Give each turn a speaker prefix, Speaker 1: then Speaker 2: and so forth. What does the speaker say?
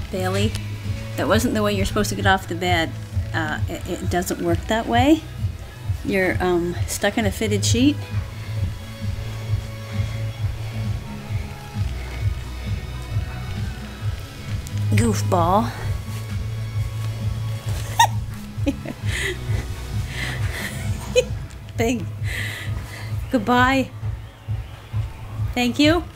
Speaker 1: Bailey, that wasn't the way you're supposed to get off the bed. It doesn't work that way. You're stuck in a fitted sheet. Goofball. Big. Goodbye. Thank you.